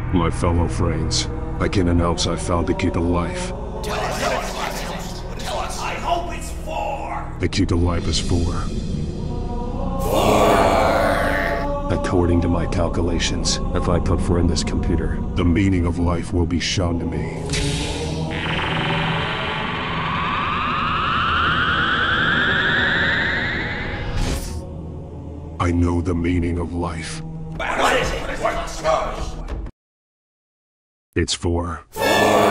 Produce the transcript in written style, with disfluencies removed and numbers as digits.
My fellow friends, I can announce I found the key to life. Tell us. I hope it's 4. The key to life is 4. According to my calculations, if I put 4 in this computer, the meaning of life will be shown to me. I know the meaning of life. What is it? It's 4.